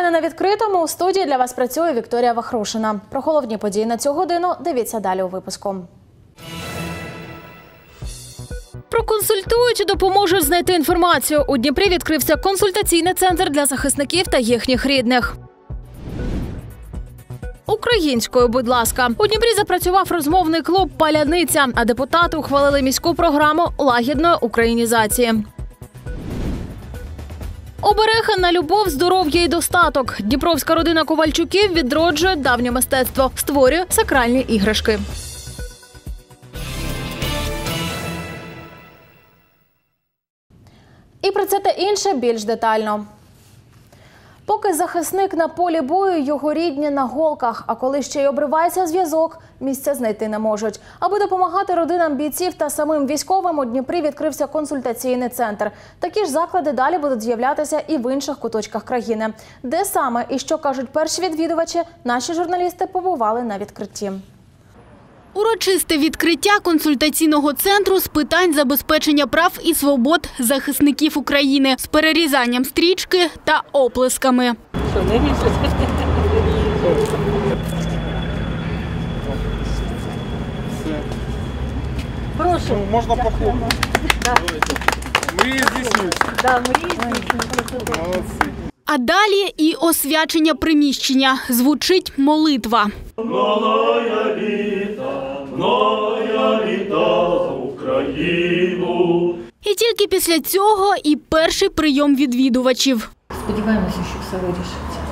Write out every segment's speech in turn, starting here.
Новини на відкритому. У студії для вас працює Вікторія Вахрушина. Про головні події на цю годину дивіться далі у випуску. Проконсультують, допоможуть знайти інформацію. У Дніпрі відкрився консультаційний центр для захисників та їхніх рідних. Українською, будь ласка. У Дніпрі запрацював розмовний клуб «Паляниця», а депутати ухвалили міську програму лагідної українізації. Обереги на любов, здоров'я і достаток. Дніпровська родина Ковальчуків відроджує давнє мистецтво, створює сакральні іграшки. І про це та інше більш детально. Поки захисник на полі бою, його рідні на голках, а коли ще й обривається зв'язок, місця знайти не можуть. Аби допомагати родинам бійців та самим військовим, у Дніпрі відкрився консультаційний центр. Такі ж заклади далі будуть з'являтися і в інших куточках країни. Де саме і що кажуть перші відвідувачі, наші журналісти побували на відкритті. Урочисте відкриття консультаційного центру з питань забезпечення прав і свобод захисників України з перерізанням стрічки та оплесками. Прошу. Можна похлопати. Мрії здійснюються. Да, мрії здійснюються. Молодці. А далі і освячення приміщення. Звучить молитва. Многая літа за Україну. І тільки після цього і перший прийом відвідувачів. Сподіваємося, що все вирішиться.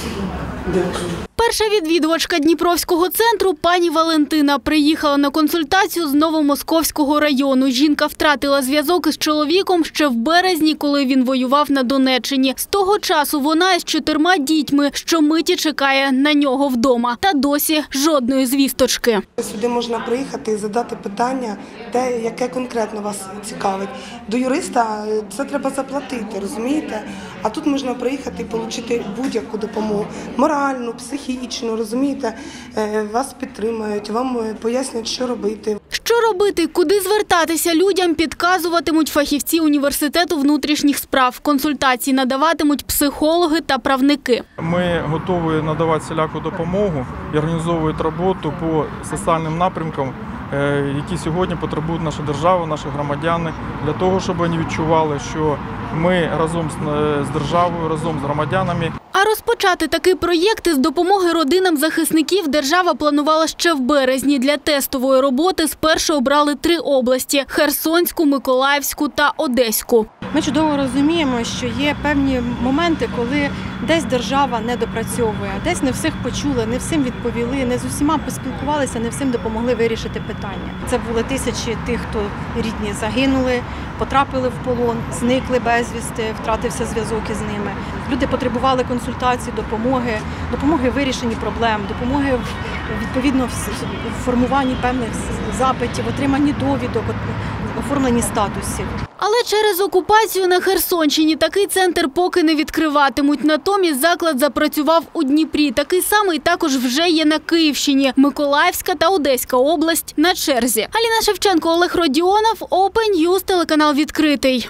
Дякую. Перша відвідувачка Дніпровського центру пані Валентина приїхала на консультацію з Новомосковського району. Жінка втратила зв'язок із чоловіком ще в березні, коли він воював на Донеччині. З того часу вона із 4 дітьми щомиті чекає на нього вдома. Та досі жодної звісточки. Сюди можна приїхати і задати питання, те, яке конкретно вас цікавить. До юриста це треба заплатити, розумієте? А тут можна приїхати і отримати будь-яку допомогу. Моральну, психічну, розумієте? Вас підтримають, вам пояснять, що робити. Що робити, куди звертатися людям, підказуватимуть фахівці університету внутрішніх справ. Консультації надаватимуть психологи та правники. Ми готові надавати всіляку допомогу і організовують роботу по соціальним напрямкам, які сьогодні потребують наша держава, наші громадяни, для того, щоб вони відчували, що ми разом з державою, разом з громадянами. А розпочати такий проєкт із допомоги родинам захисників держава планувала ще в березні. Для тестової роботи спершу обрали 3 області – Херсонську, Миколаївську та Одеську. Ми чудово розуміємо, що є певні моменти, коли десь держава не допрацьовує, десь не всіх почули, не всім відповіли, не з усіма поспілкувалися, не всім допомогли вирішити питання. Це були тисячі тих, хто рідні загинули, потрапили в полон, зникли безвісти, втратився зв'язок із ними. Люди потребували консультацій, допомоги в вирішенні проблем, допомоги відповідно в формуванні певних запитів, отриманні довідок, оформленні статусів. Але через окупацію на Херсонщині такий центр поки не відкриватимуть. Натомість заклад запрацював у Дніпрі. Такий самий також вже є на Київщині. Миколаївська та Одеська область на черзі. Аліна Шевченко, Олег Родіонов, Open News, телеканал «Відкритий».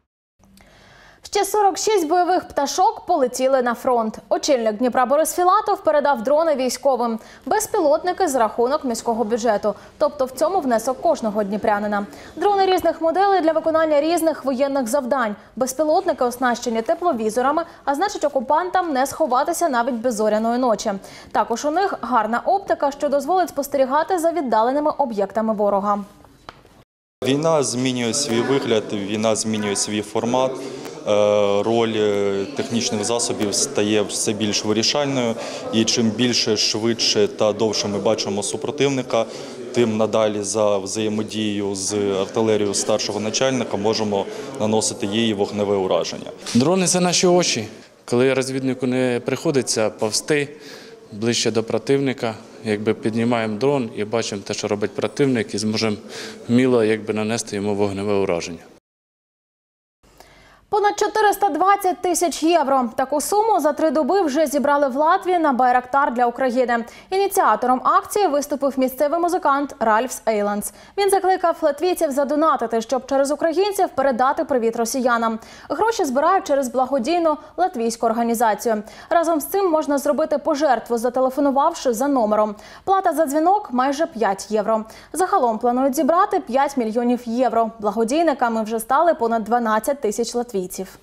Ще 46 бойових пташок полетіли на фронт. Очільник Дніпра Борис Філатов передав дрони військовим. Безпілотники за рахунок міського бюджету. Тобто в цьому внесок кожного дніпрянина. Дрони різних моделей для виконання різних воєнних завдань. Безпілотники оснащені тепловізорами, а значить окупантам не сховатися навіть без зоряної ночі. Також у них гарна оптика, що дозволить спостерігати за віддаленими об'єктами ворога. Війна змінює свій вигляд, війна змінює свій формат. Роль технічних засобів стає все більш вирішальною, і чим більше, швидше та довше ми бачимо супротивника, тим надалі за взаємодією з артилерією старшого начальника можемо наносити їй вогневе ураження. Дрони – це наші очі. Коли розвіднику не приходиться повзти ближче до противника, піднімаємо дрон і бачимо те, що робить противник, і зможемо вміло нанести йому вогневе ураження. Понад 420 тисяч євро. Таку суму за 3 доби вже зібрали в Латвії на Байрактар для України. Ініціатором акції виступив місцевий музикант Ральфс Ейландс. Він закликав латвійців задонатити, щоб через українців передати привіт росіянам. Гроші збирають через благодійну латвійську організацію. Разом з цим можна зробити пожертву, зателефонувавши за номером. Плата за дзвінок – майже 5 євро. Загалом планують зібрати 5 мільйонів євро. Благодійниками вже стали понад 12 тисяч латвійців.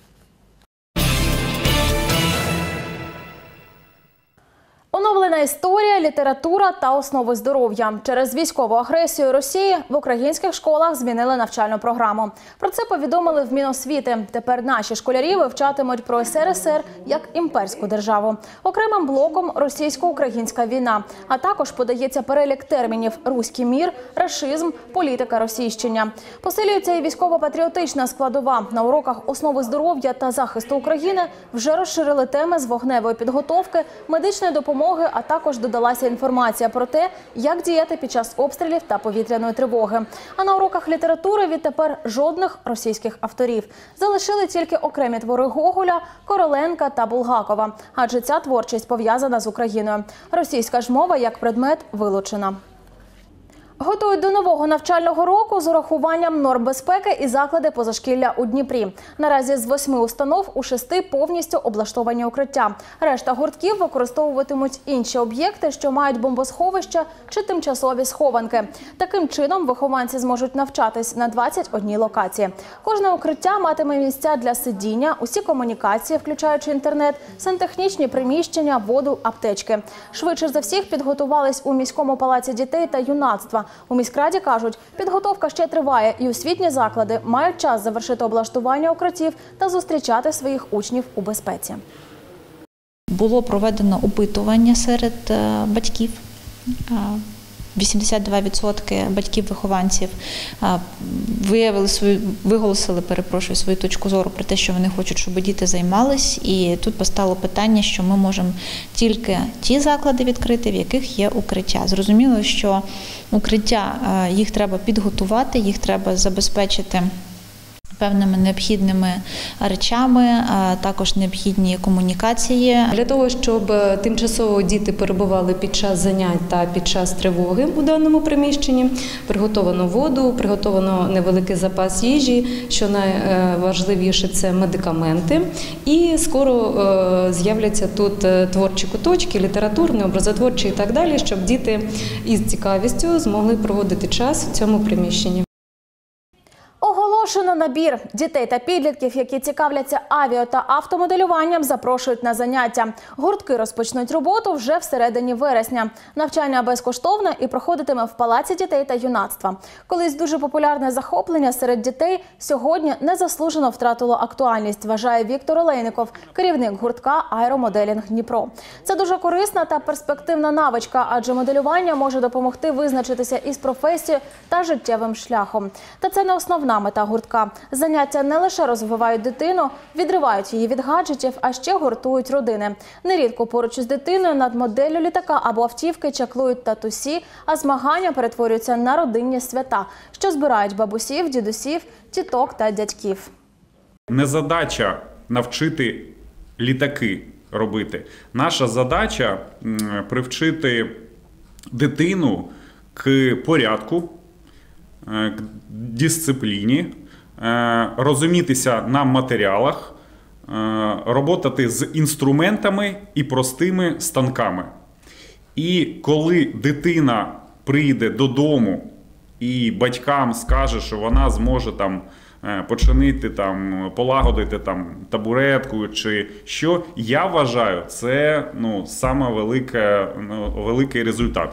Оновлена історія, література та основи здоров'я. Через військову агресію Росії в українських школах змінили навчальну програму. Про це повідомили в Міносвіти. Тепер наші школярі вивчатимуть про СРСР як імперську державу. Окремим блоком – російсько-українська війна. А також подається перелік термінів «руський мір», «рашизм», «політика російщення». Посилюється і військово-патріотична складова. На уроках основи здоров'я та захисту України вже розширили теми з вогневої підготовки, медичної допомоги, а також додалася інформація про те, як діяти під час обстрілів та повітряної тривоги. А на уроках літератури відтепер жодних російських авторів. Залишили тільки окремі твори Гоголя, Короленка та Булгакова, адже ця творчість пов'язана з Україною. Російська ж мова як предмет вилучена. Готують до нового навчального року з урахуванням норм безпеки і заклади позашкілля у Дніпрі. Наразі з 8 установ у 6 повністю облаштовані укриття. Решта гуртків використовуватимуть інші об'єкти, що мають бомбосховища чи тимчасові схованки. Таким чином вихованці зможуть навчатись на 21 локації. Кожне укриття матиме місця для сидіння, усі комунікації, включаючи інтернет, сантехнічні приміщення, воду, аптечки. Швидше за всіх підготувались у міському палаці дітей та юнацтва. У міськраді кажуть, підготовка ще триває і освітні заклади мають час завершити облаштування укриттів та зустрічати своїх учнів у безпеці. Було проведено опитування серед батьків. 82% батьків-вихованців виголосили, свою точку зору про те, що вони хочуть, щоб діти займались. І тут постало питання, що ми можемо тільки ті заклади відкрити, в яких є укриття. Зрозуміло, що укриття, їх треба підготувати, їх треба забезпечити певними необхідними речами, а також необхідні комунікації. Для того, щоб тимчасово діти перебували під час занять та під час тривоги у даному приміщенні, приготовано воду, приготовано невеликий запас їжі, що найважливіше – це медикаменти. І скоро з'являться тут творчі куточки, літературні, образотворчі і так далі, щоб діти із цікавістю змогли проводити час в цьому приміщенні. Оголошено набір. Дітей та підлітків, які цікавляться авіа та автомоделюванням, запрошують на заняття. Гуртки розпочнуть роботу вже всередині вересня. Навчання безкоштовне і проходитиме в Палаці дітей та юнацтва. Колись дуже популярне захоплення серед дітей сьогодні незаслужено втратило актуальність, вважає Віктор Олейников, керівник гуртка «Аеромоделінг Дніпро». Це дуже корисна та перспективна навичка, адже моделювання може допомогти визначитися із професією та життєвим шляхом. Та це не основна мета гуртка. Заняття не лише розвивають дитину, відривають її від гаджетів, а ще гуртують родини. Нерідко поруч із дитиною над моделлю літака або автівки чаклують татусі, а змагання перетворюються на родинні свята, що збирають бабусів, дідусів, тіток та дядьків. Не задача навчити літаки робити. Наша задача привчити дитину к порядку, к дисципліні, розумітися на матеріалах, роботати з інструментами і простими станками. І коли дитина прийде додому і батькам скаже, що вона зможе починити, полагодити табуретку чи що, я вважаю, це саме великий результат.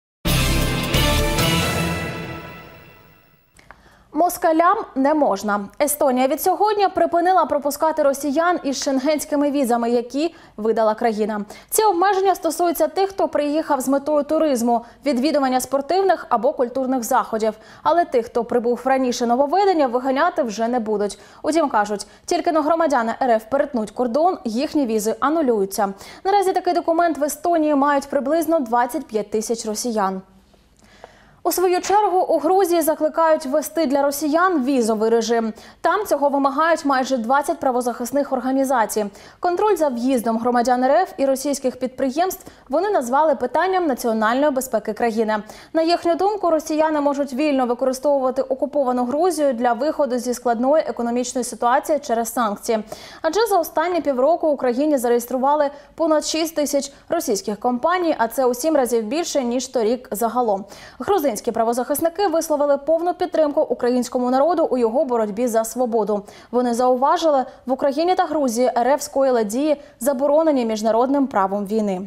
Москалям не можна. Естонія від сьогодні припинила пропускати росіян із шенгенськими візами, які видала країна. Ці обмеження стосуються тих, хто приїхав з метою туризму, відвідування спортивних або культурних заходів. Але тих, хто прибув раніше нововведення, виганяти вже не будуть. Утім, кажуть, тільки но громадяни РФ перетнуть кордон, їхні візи анулюються. Наразі такий документ в Естонії мають приблизно 25 тисяч росіян. У свою чергу у Грузії закликають ввести для росіян візовий режим. Там цього вимагають майже 20 правозахисних організацій. Контроль за в'їздом громадян РФ і російських підприємств вони назвали питанням національної безпеки країни. На їхню думку, росіяни можуть вільно використовувати окуповану Грузію для виходу зі складної економічної ситуації через санкції. Адже за останні півроку в Україні зареєстрували понад 6 тисяч російських компаній, а це у 7 разів більше, ніж торік загалом. Грузинські правозахисники висловили повну підтримку українському народу у його боротьбі за свободу. Вони зауважили, в Україні та Грузії РФ скоїли дії, заборонені міжнародним правом війни.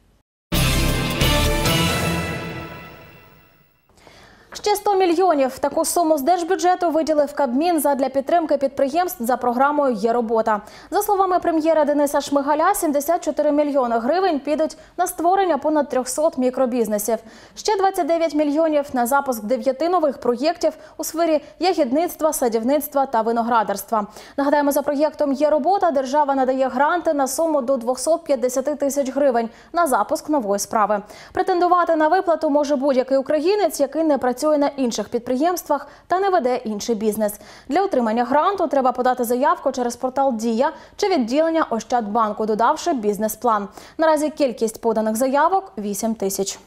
Ще 100 мільйонів. Таку суму з держбюджету виділив Кабмін задля підтримки підприємств за програмою «Є робота». За словами прем'єра Дениса Шмигаля, 74 мільйони гривень підуть на створення понад 300 мікробізнесів. Ще 29 мільйонів на запуск 9 нових проєктів у сфері ягідництва, садівництва та виноградарства. Нагадаємо, за проєктом «Є робота» держава надає гранти на суму до 250 тисяч гривень на запуск нової справи. Претендувати на виплату може будь-який українець, який не працює на інших підприємствах та не веде інший бізнес. Для отримання гранту треба подати заявку через портал «Дія» чи відділення Ощадбанку, додавши бізнес-план. Наразі кількість поданих заявок – 8 тисяч.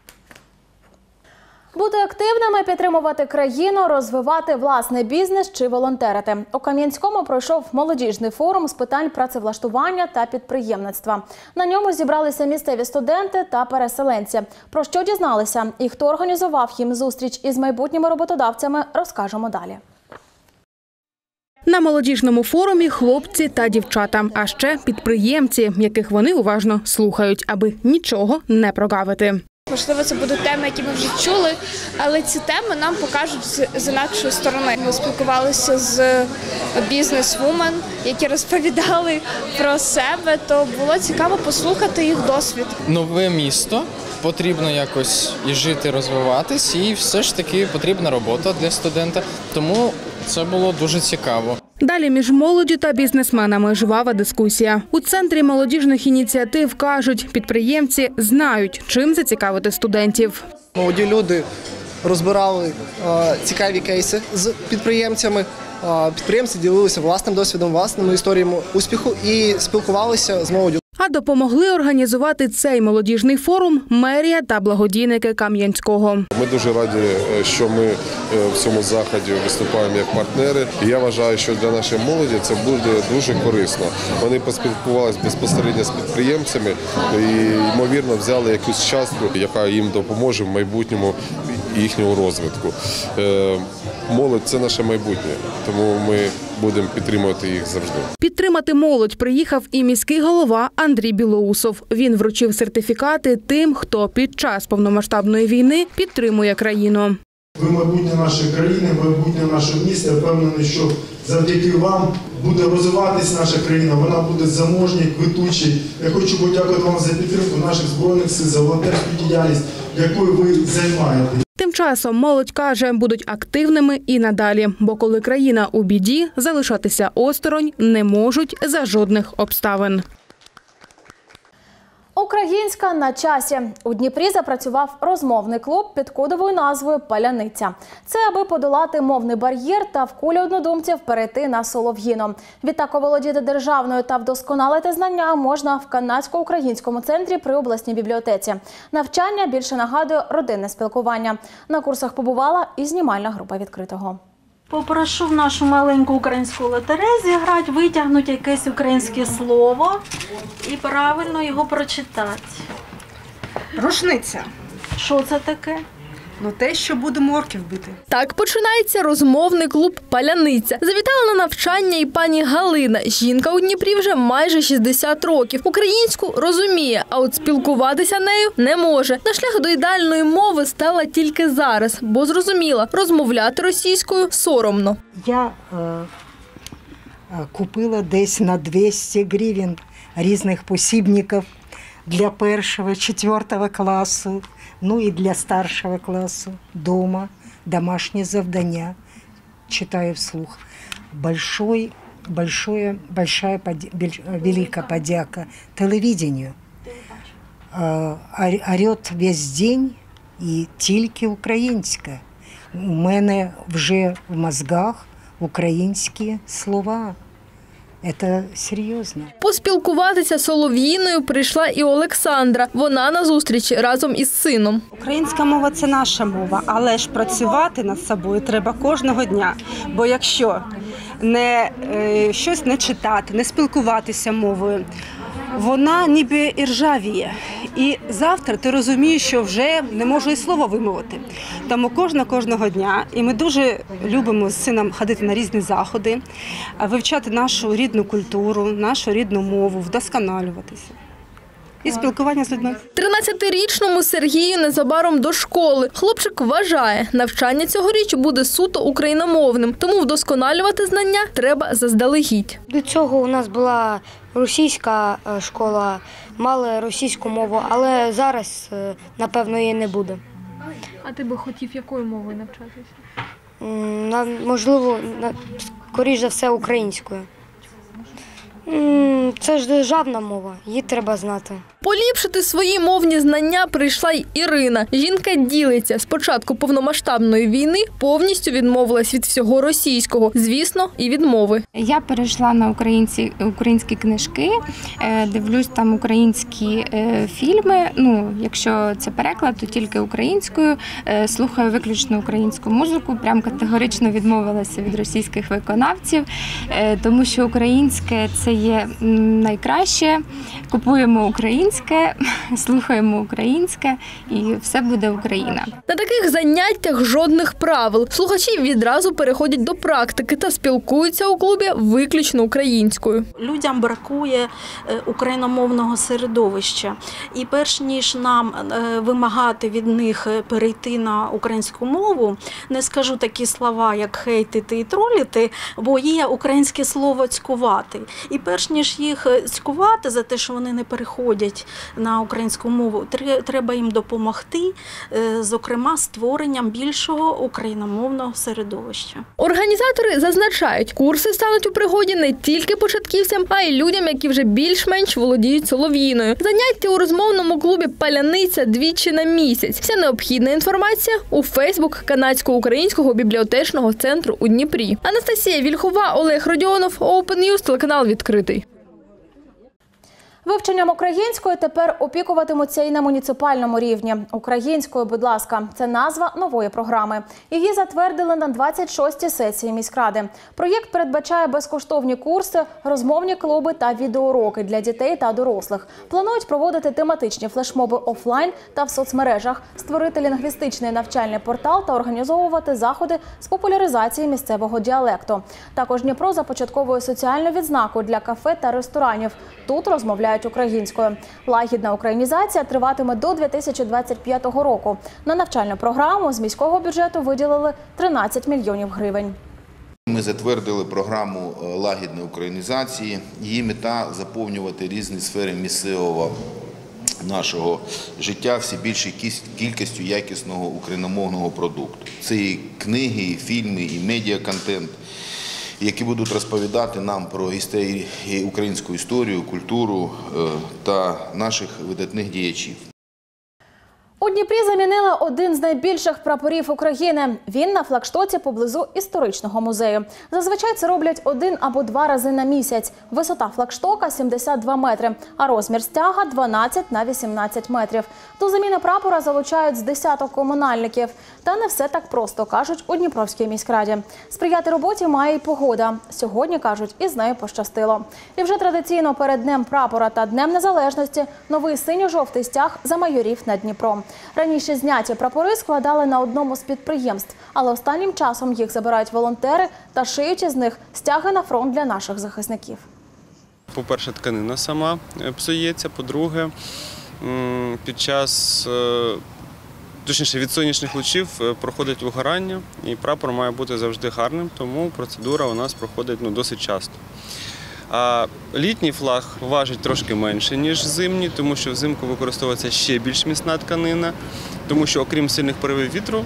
Бути активними, підтримувати країну, розвивати власний бізнес чи волонтерити. У Кам'янському пройшов молодіжний форум з питань працевлаштування та підприємництва. На ньому зібралися місцеві студенти та переселенці. Про що дізналися і хто організував їм зустріч із майбутніми роботодавцями, розкажемо далі. На молодіжному форумі хлопці та дівчата, а ще підприємці, яких вони уважно слухають, аби нічого не прогавити. Можливо, це будуть теми, які ми вже чули, але ці теми нам покажуть з інакшої сторони. Ми спілкувалися з бізнес-вумен, які розповідали про себе, то було цікаво послухати їх досвід. Нове місто, потрібно якось і жити, розвиватись, і все ж таки потрібна робота для студента, тому це було дуже цікаво. Далі між молоддю та бізнесменами жвава дискусія. У центрі молодіжних ініціатив кажуть, підприємці знають, чим зацікавити студентів. Молоді люди розбирали цікаві кейси з підприємцями. Підприємці ділилися власним досвідом, власними історіями успіху і спілкувалися з молоддю. А допомогли організувати цей молодіжний форум мерія та благодійники Кам'янського. Ми дуже раді, що ми в цьому заході виступаємо як партнери. Я вважаю, що для нашої молоді це буде дуже корисно. Вони поспілкувалися безпосередньо з підприємцями і, ймовірно, взяли якусь частку, яка їм допоможе в майбутньому їхнього розвитку. Молодь – це наше майбутнє, тому ми будемо підтримувати їх завжди. Підтримати молодь приїхав і міський голова Андрій Білоусов. Він вручив сертифікати тим, хто під час повномасштабної війни підтримує країну. Ви майбутнє нашої країни, майбутнє нашого міста. Я впевнений, що завдяки вам буде розвиватись наша країна, вона буде заможній, квитучій. Я хочу подякувати вам за підтримку наших Збройних сил, за волонтерську діяльність, якою ви займаєтесь. Тим часом молодь каже, будуть активними і надалі, бо коли країна у біді, залишатися осторонь не можуть за жодних обставин. Українська на часі. У Дніпрі запрацював розмовний клуб під кодовою назвою «Паляниця». Це аби подолати мовний бар'єр та в колі однодумців перейти на солов'їну. Відтак оволодіти державною та вдосконалити знання можна в Канадсько-українському центрі при обласній бібліотеці. Навчання більше нагадує родинне спілкування. На курсах побувала і знімальна група «Відкритого». Попрошу в нашу маленьку українську лотерею зіграти, витягнути якесь українське слово і правильно його прочитати. Рушниця. Що це таке? Ну, те, що будемо орків бити. Так починається розмовний клуб «Паляниця». Завітала на навчання і пані Галина. Жінка у Дніпрі вже майже 60 років. Українську розуміє, а от спілкуватися нею не може. На шлях до ідеальної мови стала тільки зараз, бо зрозуміла, розмовляти російською соромно. Я купила десь на 200 гривень різних посібників для 1-4 класу. Ну и для старшего класса дома домашнее завдання читаю вслух. Велика подяка телевидению. Орет весь день і тільки українська. У мене вже в мозгах українські слова. Це серйозно. Поспілкуватися з Солов'їною прийшла і Олександра. Вона на зустрічі разом із сином. Українська мова – це наша мова, але ж працювати над собою треба кожного дня. Бо якщо щось не читати, не спілкуватися мовою, вона ніби іржавіє. І завтра ти розумієш, що вже не можу і слова вимовити. Тому кожного дня, і ми дуже любимо з сином ходити на різні заходи, вивчати нашу рідну культуру, нашу рідну мову, вдосконалюватися. І спілкування з людьми. 13-річному Сергію незабаром до школи. Хлопчик вважає, навчання цьогоріч буде суто україномовним, тому вдосконалювати знання треба заздалегідь. До цього у нас була російська школа, мали російську мову, але зараз, напевно, її не буде. А ти би хотів якою мовою навчатися? Можливо, скоріш за все, українською. Це ж державна мова, її треба знати. Поліпшити свої мовні знання прийшла й Ірина. Жінка ділиться. З початку повномасштабної війни повністю відмовилась від всього російського, звісно, і від мови. Я перейшла на українські книжки, дивлюсь там українські фільми. Якщо це переклад, то тільки українською. Слухаю виключно українську музику. Прям категорично відмовилася від російських виконавців, тому що українське – це є найкраще. Купуємо українське, слухаємо українське і все буде Україна. На таких заняттях жодних правил. Слухачі відразу переходять до практики та спілкуються у клубі виключно українською. Людям бракує україномовного середовища. І перш ніж нам вимагати від них перейти на українську мову, не скажу такі слова, як хейтити і троліти, бо є українське слово «цькувати». І перш ніж їх цькувати за те, що вони не переходять на українську мову, треба їм допомогти, зокрема, створенням більшого україномовного середовища. Організатори зазначають, курси стануть у пригоді не тільки початківцям, а й людям, які вже більш-менш володіють солов'їною. Заняття у розмовному клубі «Паляниця» двічі на місяць. Вся необхідна інформація у Фейсбук Канадсько-українського бібліотечного центру у Дніпрі. Анастасія Вільхова, Олег Родіонов, Open News, телеканал «Відкритий». Вивченням української тепер опікуватимуться і на муніципальному рівні. Українською, будь ласка, це назва нової програми. Її затвердили на 26-й сесії міськради. Проєкт передбачає безкоштовні курси, розмовні клуби та відеоуроки для дітей та дорослих. Планують проводити тематичні флешмоби офлайн та в соцмережах, створити лінгвістичний навчальний портал та організовувати заходи з популяризації місцевого діалекту. Також Дніпро започатковує соціальну відзнаку для кафе та ресторанів. Тут розмовляють українською. Лагідна українізація триватиме до 2025 року. На навчальну програму з міського бюджету виділили 13 мільйонів гривень. Ми затвердили програму лагідної українізації. Її мета – заповнювати різні сфери місцевого нашого життя все більшою кількістю якісного україномовного продукту. Це і книги, і фільми, і медіаконтент, які будуть розповідати нам про українську історію, культуру та наших видатних діячів. У Дніпрі замінили один з найбільших прапорів України. Він на флагштоці поблизу історичного музею. Зазвичай це роблять 1 або 2 рази на місяць. Висота флагштока – 72 метри, а розмір стяга – 12 на 18 метрів. До заміни прапора залучають з десяток комунальників. Та не все так просто, кажуть у Дніпровській міськраді. Сприяти роботі має й погода. Сьогодні, кажуть, і з нею пощастило. І вже традиційно перед Днем прапора та Днем Незалежності новий синьо-жовтий стяг замайорів над Дніпром. Раніше зняті прапори складали на одному з підприємств, але останнім часом їх забирають волонтери та шиють із них стяги на фронт для наших захисників. По-перше, тканина сама псується, по-друге, під час, точніше, від сонячних лучів проходить вигорання, і прапор має бути завжди гарним, тому процедура у нас проходить досить часто. А літній флаг важить трошки менше, ніж зимній, тому що взимку використовується ще більш міцна тканина, тому що окрім сильних поривів вітру,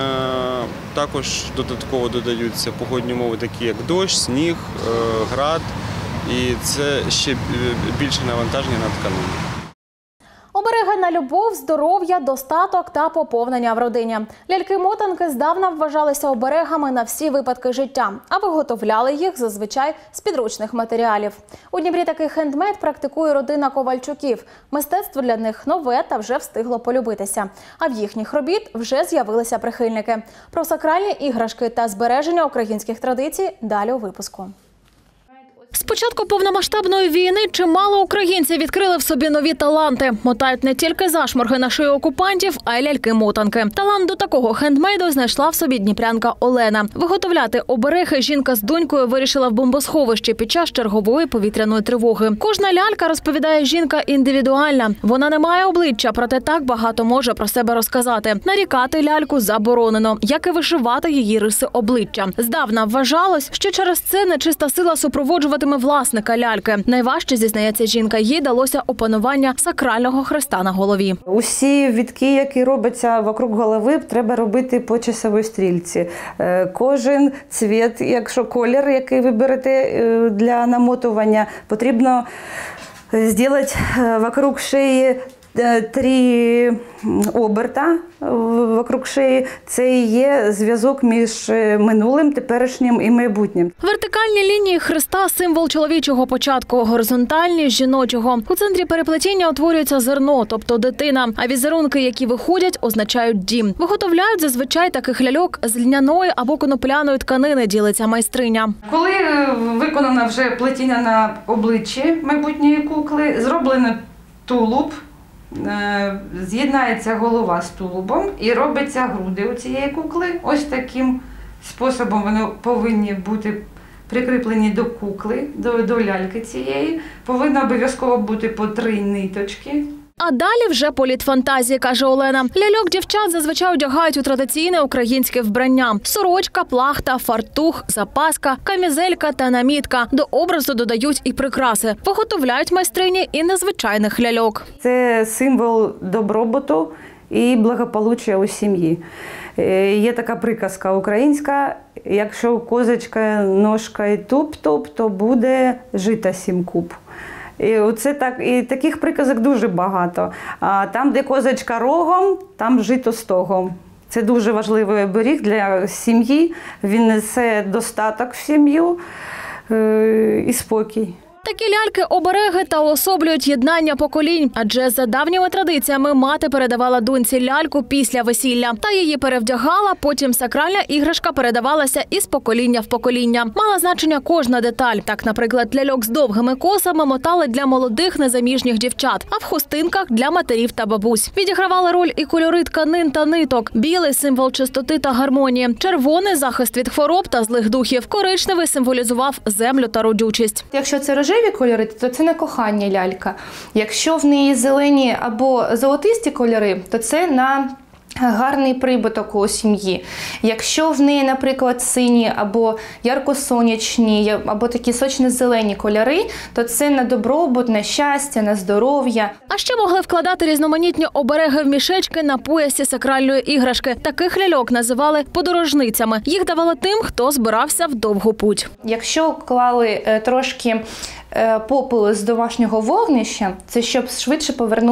також додатково додаються погодні умови, такі як дощ, сніг, град, і це ще більше навантаження на тканину. Обереги на любов, здоров'я, достаток та поповнення в родині. Ляльки-мотанки здавна вважалися оберегами на всі випадки життя, а виготовляли їх зазвичай з підручних матеріалів. У Дніпрі такий хендмейд практикує родина Ковальчуків. Мистецтво для них нове та вже встигло полюбитися. А в їхніх робіт вже з'явилися прихильники. Про сакральні іграшки та збереження українських традицій далі у випуску. З початку повномасштабної війни чимало українців відкрили в собі нові таланти. Мотають не тільки зашморги на шию окупантів, а й ляльки-мотанки. Талант до такого хендмейду знайшла в собі дніпрянка Олена. Виготовляти обереги жінка з донькою вирішила в бомбосховищі під час чергової повітряної тривоги. Кожна лялька, розповідає жінка, індивідуальна. Вона не має обличчя, проте так багато може про себе розказати. Нарікати ляльку заборонено, як і вишивати її риси обличчя. Здавна вважалось, що через це нечиста сила супроводжуватиме власника ляльки. Найважче, зізнається жінка, їй далося опанування сакрального хреста на голові. Усі вітки, які робляться вокруг голови, треба робити по часовій стрільці. Кожен цвіт, якщо колір, який ви берете для намотування, потрібно зробити вокруг шиї 3 оберта вокруг шиї. Це і є зв'язок між минулим, теперішнім і майбутнім. Вертикальні лінії хреста – символ чоловічого початку, горизонтальні – жіночого. У центрі переплетіння утворюється зерно, тобто дитина, а візерунки, які виходять, означають дім. Виготовляють зазвичай таких ляльок з льняної або конопляної тканини, ділиться майстриня. Коли виконано вже плетіння на обличчі майбутньої кукли, зроблено тулуб, з'єднається голова з тулубом і робиться груди у цієї кукли. Ось таким способом вони повинні бути прикріплені до кукли, до ляльки цієї. Повинно обов'язково бути по 3 ниточки. А далі вже політ фантазії, каже Олена. Ляльок дівчат зазвичай одягають у традиційне українське вбрання. Сорочка, плахта, фартух, запаска, камізелька та намітка. До образу додають і прикраси. Виготовляють майстрині і незвичайних ляльок. Це символ добробуту і благополуччя у сім'ї. Є така приказка українська: якщо козочка, ножка і туп-туп, то буде жита 7 куб. І таких приказок дуже багато. Там, де козочка рогом, там жито стогом. Це дуже важливий оберіг для сім'ї. Він несе достаток в сім'ю і спокій. Такі ляльки-обереги та уособлюють єднання поколінь. Адже за давніми традиціями мати передавала доньці ляльку після весілля. Та її перевдягала, потім сакральна іграшка передавалася із покоління в покоління. Мала значення кожна деталь. Так, наприклад, ляльок з довгими косами мотали для молодих незаміжніх дівчат, а в хустинках – для матерів та бабусь. Відігравали роль і кольори тканин та ниток. Білий – символ чистоти та гармонії. Червоний – захист від хвороб та злих духів. Коричневий символізував землю та родючість. Якщо це рожеві кольори, то це на кохання лялька. Якщо в неї зелені або золотисті кольори, то це на гарний прибуток у сім'ї. Якщо в неї, наприклад, сині або ярко-сонячні, або такі сочно-зелені кольори, то це на добробут, на щастя, на здоров'я. А ще могли вкладати різноманітні обереги в мішечки на поясі сакральної іграшки. Таких ляльок називали подорожницями. Їх давали тим, хто збирався в довгу путь. Якщо клали трошки попелу з домашнього вогнища, це щоб швидше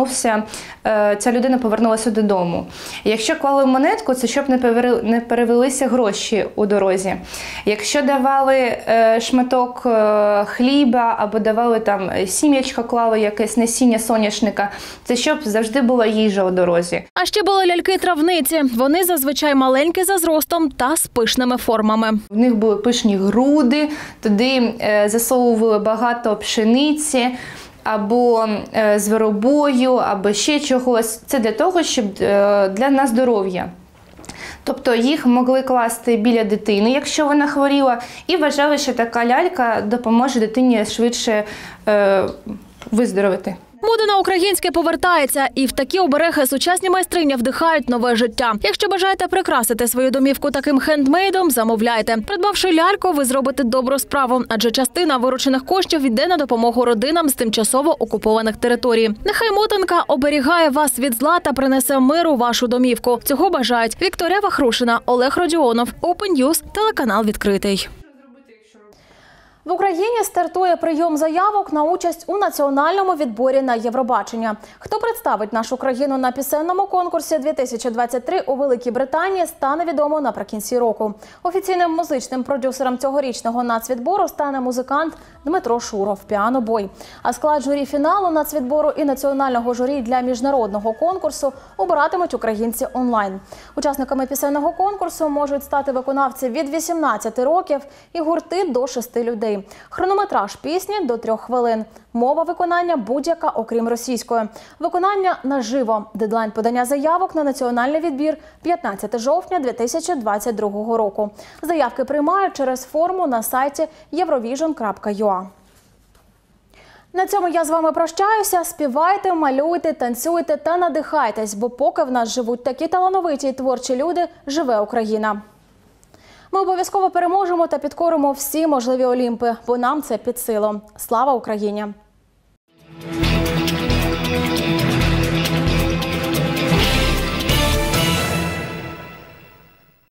ця людина повернулася додому. Якщо клали монетку, це щоб не перевелися гроші у дорозі. Якщо давали шматок хліба або давали там сім'ячко, клали якесь насіння соняшника, це щоб завжди була їжа у дорозі. А ще були ляльки-травниці. Вони зазвичай маленькі за зростом та з пишними формами. В них були пишні груди, туди засовували багато пшениці, або зверобою, або ще чогось. Це для того, щоб для здоров'я. Тобто їх могли класти біля дитини, якщо вона хворіла, і вважали, що така лялька допоможе дитині швидше виздоровити. Мода на українське повертається, і в такі обереги сучасні майстрині вдихають нове життя. Якщо бажаєте прикрасити свою домівку таким хендмейдом, замовляйте. Придбавши ляльку, ви зробите добру справу, адже частина виручених коштів йде на допомогу родинам з тимчасово окупованих територій. Нехай мотанка оберігає вас від зла та принесе мир у вашу домівку. Цього бажають Вікторія Вахрушина, Олег Родіонов, Open News, телеканал «Відкритий». В Україні стартує прийом заявок на участь у національному відборі на Євробачення. Хто представить нашу країну на пісенному конкурсі 2023 у Великій Британії, стане відомо наприкінці року. Офіційним музичним продюсером цьогорічного нацвідбору стане музикант Дмитро Шуров, піанобой. А склад журі фіналу нацвідбору і національного журі для міжнародного конкурсу обиратимуть українці онлайн. Учасниками пісенного конкурсу можуть стати виконавці від 18 років і гурти до 6 людей. Хронометраж пісні до 3 хвилин. Мова виконання будь-яка, окрім російської. Виконання наживо. Дедлайн подання заявок на національний відбір – 15 жовтня 2022 року. Заявки приймають через форму на сайті eurovision.ua. На цьому я з вами прощаюся. Співайте, малюйте, танцюйте та надихайтесь, бо поки в нас живуть такі талановиті і творчі люди, живе Україна. Ми обов'язково переможемо та підкоримо всі можливі Олімпи, бо нам це під силу. Слава Україні!